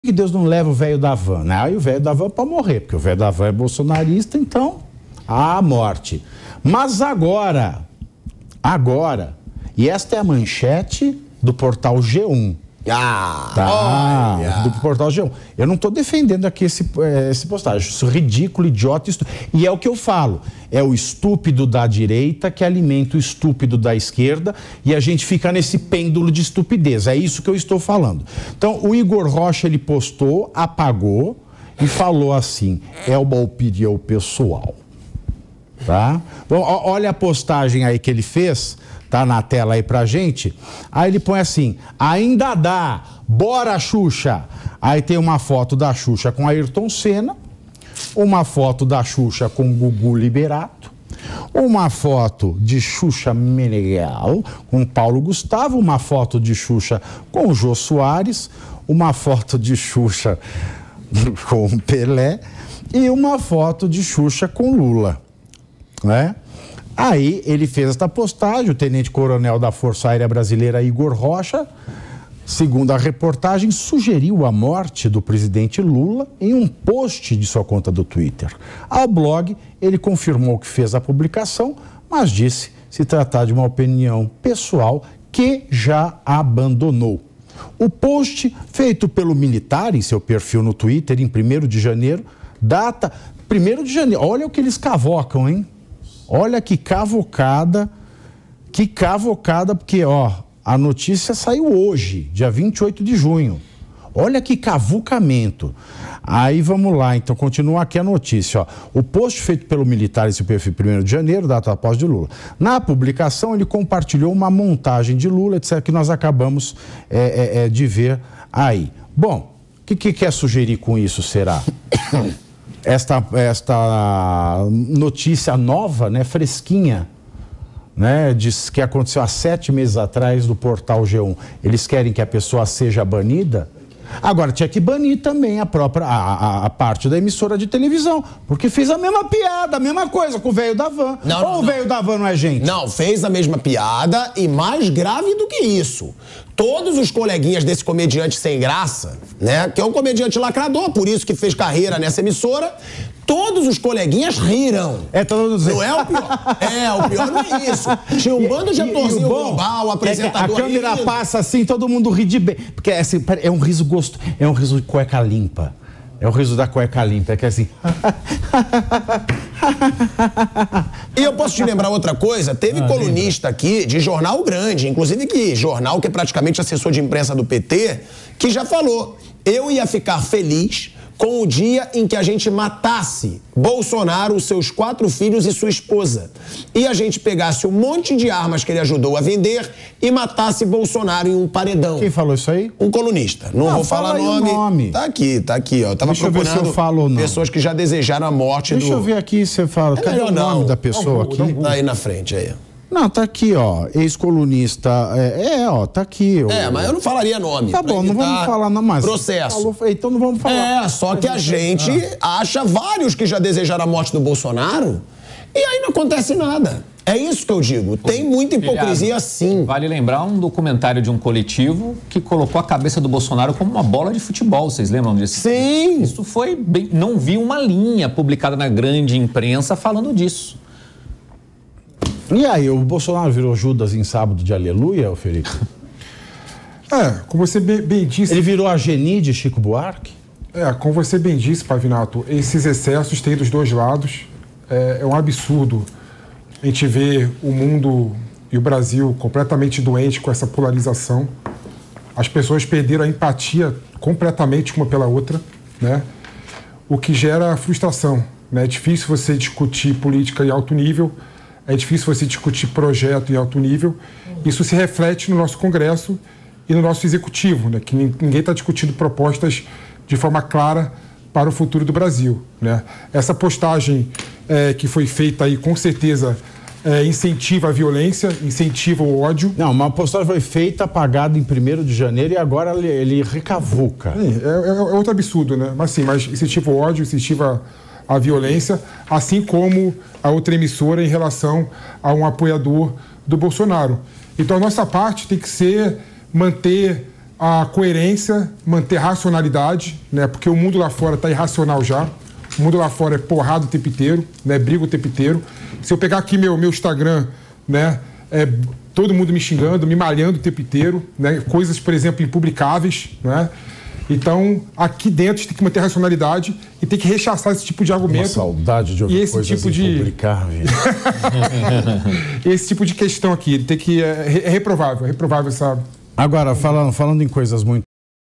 que Deus não leva o velho da van, né? Aí o velho da van pode morrer, porque o velho da van é bolsonarista, então, a morte. Mas agora, e esta é a manchete do portal G1. Do portal G1. Eu não estou defendendo aqui esse postagem, isso é ridículo, idiota, e é o que eu falo, é o estúpido da direita que alimenta o estúpido da esquerda e a gente fica nesse pêndulo de estupidez, é isso que eu estou falando. Então, o Igor Rocha, ele postou, apagou e falou assim, é uma opinião pessoal, tá? Bom, olha a postagem aí que ele fez, tá na tela aí pra gente. Aí ele põe assim, ainda dá, bora Xuxa. Aí tem uma foto da Xuxa com Ayrton Senna, uma foto da Xuxa com Gugu Liberato, uma foto de Xuxa Meneghel com Paulo Gustavo, uma foto de Xuxa com o Jô Soares, uma foto de Xuxa com Pelé e uma foto de Xuxa com Lula, né? Aí ele fez esta postagem, o tenente-coronel da Força Aérea Brasileira, Igor Rocha, segundo a reportagem, sugeriu a morte do presidente Lula em um post de sua conta do Twitter. Ao blog, ele confirmou que fez a publicação, mas disse se tratar de uma opinião pessoal que já abandonou. O post, feito pelo militar em seu perfil no Twitter em 1º de janeiro, data 1º de janeiro. Olha o que eles cavocam, hein? Olha que cavocada, porque, ó, a notícia saiu hoje, dia 28 de junho. Olha que cavucamento. Aí vamos lá, então continua aqui a notícia, ó. O post feito pelo militar em seu perfil 1º de janeiro, data após de Lula. Na publicação, ele compartilhou uma montagem de Lula, etc., que nós acabamos de ver aí. Bom, o que quer sugerir com isso, será? Esta notícia nova, né, fresquinha, né, diz que aconteceu há 7 meses atrás do portal G1. Eles querem que a pessoa seja banida? Agora, tinha que banir também a própria, a parte da emissora de televisão, porque fez a mesma piada, a mesma coisa com o velho da van. Ou o velho da van não é gente? Não, fez a mesma piada e mais grave do que isso. Todos os coleguinhas desse comediante sem graça, né, que é um comediante lacrador, por isso que fez carreira nessa emissora, todos os coleguinhas riram. Não é o pior. O pior não é isso. Tinha um bando de atorzinho global, apresentador. A câmera passa assim, todo mundo ri de bem. Porque assim, é um riso gosto, é um riso de cueca limpa. É o riso da cueca limpa, é que é assim. E eu posso te lembrar outra coisa, teve colunista aqui de jornal grande, inclusive que jornal que é praticamente assessor de imprensa do PT, que já falou, eu ia ficar feliz com o dia em que a gente matasse Bolsonaro, os seus 4 filhos e sua esposa. E a gente pegasse um monte de armas que ele ajudou a vender e matasse Bolsonaro em um paredão. Quem falou isso aí? Um colunista. Não vou falar nome. Tá aqui, ó. Tava procurando ver se eu falo ou não. Pessoas que já desejaram a morte Deixa eu ver aqui se você fala. Cadê o nome da pessoa aqui? Tá aí na frente, aí. Não, tá aqui, ó, ex-colunista, tá aqui. Mas eu não falaria nome. Tá bom, não vamos falar não mais. Processo. Então não vamos falar. Só que a gente acha vários que já desejaram a morte do Bolsonaro e aí não acontece nada. É isso que eu digo, tem muita hipocrisia sim. Vale lembrar um documentário de um coletivo que colocou a cabeça do Bolsonaro como uma bola de futebol, vocês lembram disso? Sim! Isso foi bem... Não vi uma linha publicada na grande imprensa falando disso. E aí, o Bolsonaro virou Judas em sábado de aleluia, Felipe? Como você bem disse... Ele virou a Geni de Chico Buarque? Como você bem disse, Pavinato, esses excessos têm dos dois lados. É um absurdo a gente ver o mundo e o Brasil completamente doente com essa polarização. As pessoas perderam a empatia completamente uma pela outra, né? O que gera frustração, né? É difícil você discutir política em alto nível, é difícil você discutir projeto em alto nível. Isso se reflete no nosso Congresso e no nosso Executivo, né? Que ninguém está discutindo propostas de forma clara para o futuro do Brasil, né? Essa postagem que foi feita aí, com certeza, incentiva a violência, incentiva o ódio. Não, uma postagem foi feita, apagada em 1º de janeiro e agora ele recavuca. É outro absurdo, né? Mas incentiva o ódio, incentiva a violência, assim como a outra emissora em relação a um apoiador do Bolsonaro. Então, a nossa parte tem que ser manter a coerência, manter racionalidade, né? Porque o mundo lá fora está irracional já. O mundo lá fora é porrada o tempo inteiro, né? Briga o tempo inteiro. Se eu pegar aqui meu Instagram, né? Todo mundo me xingando, me malhando o tempo inteiro, né? Coisas, por exemplo, impublicáveis, né? Então, aqui dentro, tem que manter racionalidade e tem que rechaçar esse tipo de argumento. Uma saudade de ouvir coisas tipo impublicáveis. Esse tipo de questão aqui, tem que... É reprovável essa... Agora, falando em coisas muito